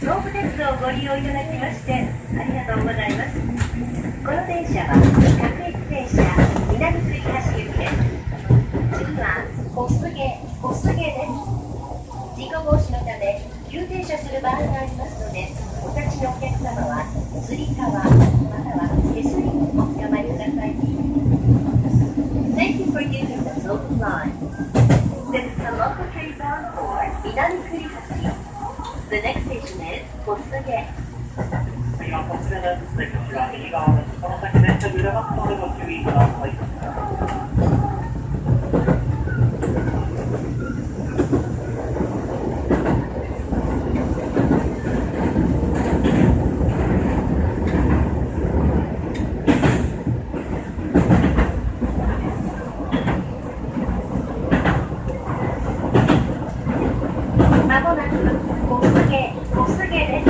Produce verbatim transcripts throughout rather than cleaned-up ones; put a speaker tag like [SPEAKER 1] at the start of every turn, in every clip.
[SPEAKER 1] 東武鉄道をご利用いただきましてありがとうございます。この電車は各駅停車南栗橋行きです。次は小菅小菅です。事故防止のため急停車する場合がありますので、お立ちのお客様はつり革または手すりにおつかまりください。 Thank you for using the Silver Line. This is a local train bound for Inari Kurihasi. The next station is Kosuge.
[SPEAKER 2] 次はこちらです。出口は右側です。この先電車揺れますのでご注意ください。
[SPEAKER 1] まもなく小菅小菅です。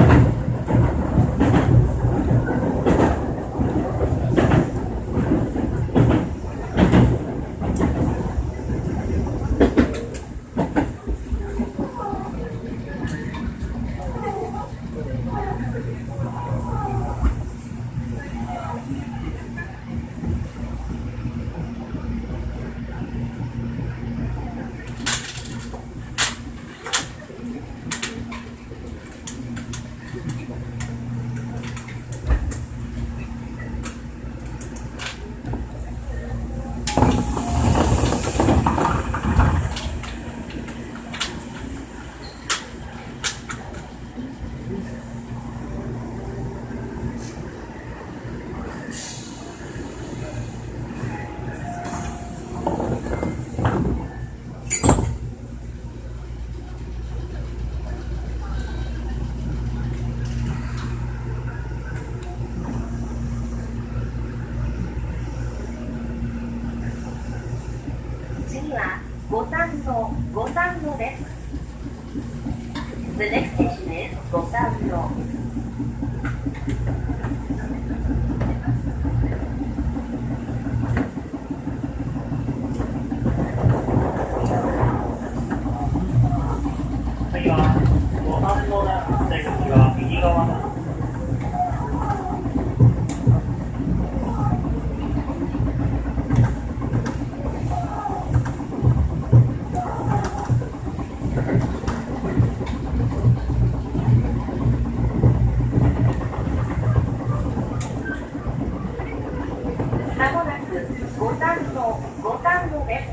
[SPEAKER 1] 次は五反野五反野です。The next station is 五反野。
[SPEAKER 2] 次は五反野です。出口は右側です。
[SPEAKER 1] まもなく五反野五反野です。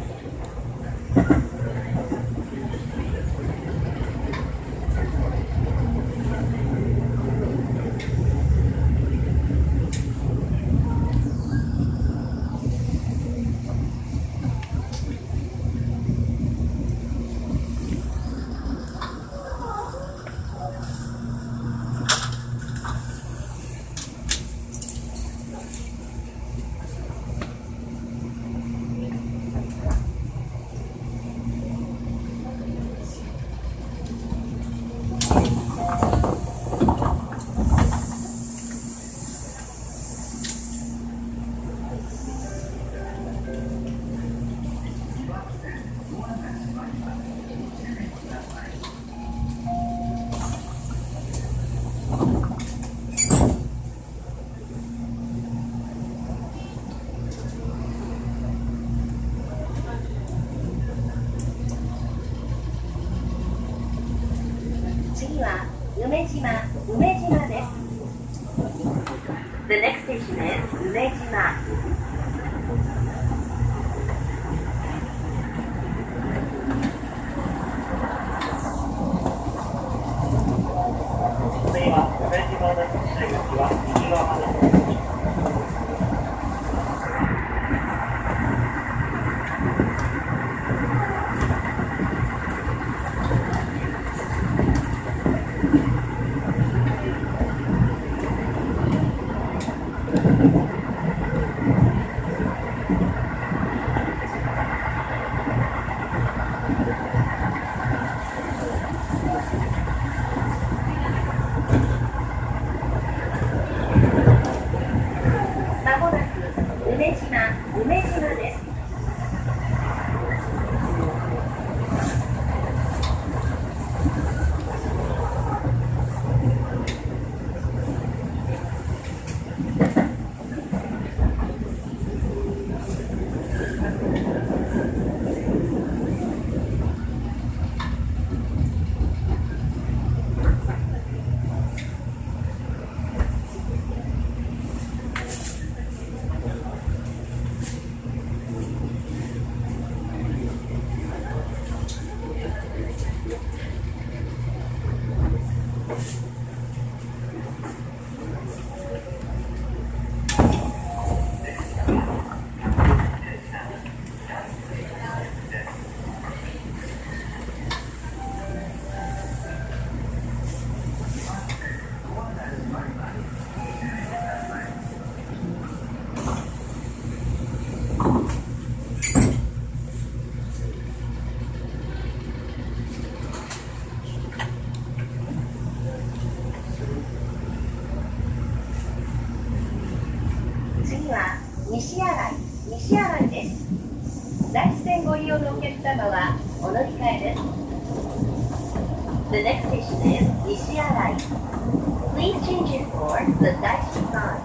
[SPEAKER 1] 西新井です。大師線ご利用のお客様はお乗り換えです。The next station is 西新井。Please change it for the Daishi line.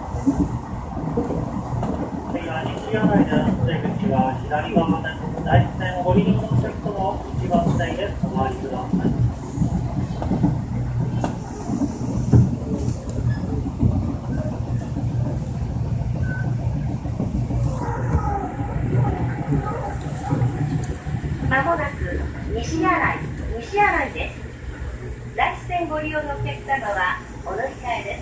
[SPEAKER 2] 次は西新井です。出口は左側です。大師線をご利用のお客様を一番線へお回りください。
[SPEAKER 1] まもなく西新井、西新井です。大師線ご利用のお客様はお乗り換えです。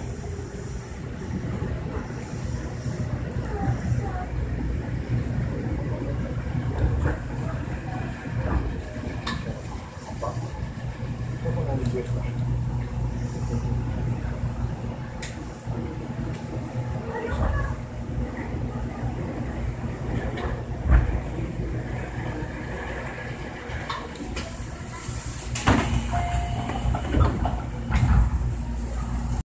[SPEAKER 3] どこまで行くか。